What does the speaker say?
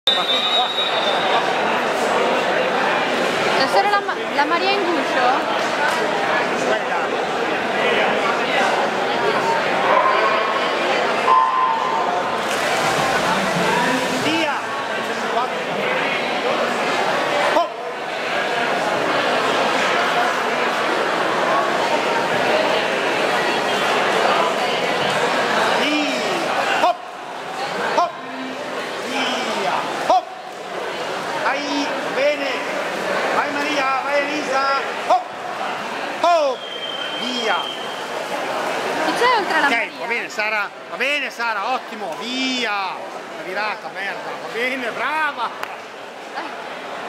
Solo la Maria in guscio? Chi c'è oltre alla Maria? Va bene Sara, ottimo, via! La virata, merda, va bene, brava!